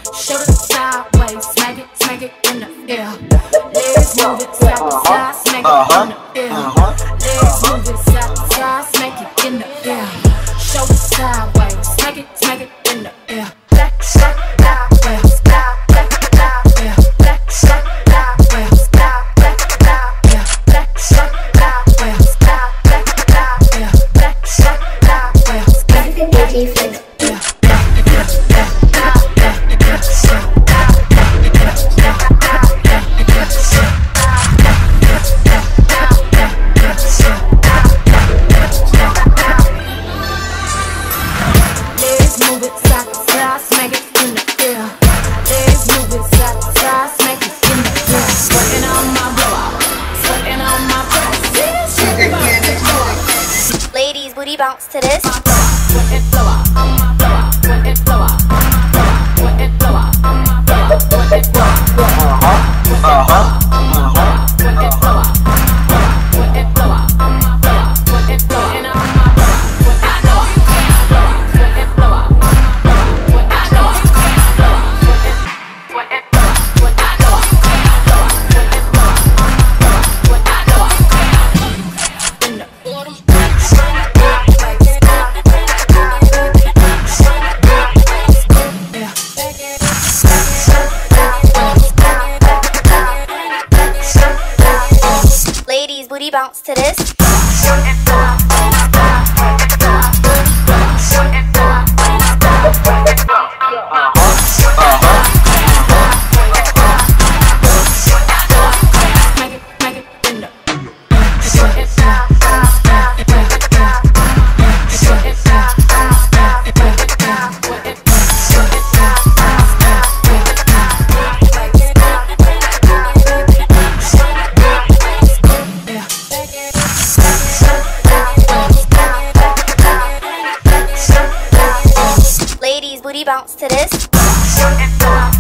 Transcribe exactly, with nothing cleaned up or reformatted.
Show it sideways, smack it, smack it in the air. Legs move it side to side, smack it in the air. Legs move it side to side, smack it in the air. Show it sideways, smack it, smack it in the air. Back, back, back, back, back, back, back, back, back, back, back, back, back, back, Ladies, booty bounce to this. Ladies, booty bounce to this. Ladies, booty bounce to this.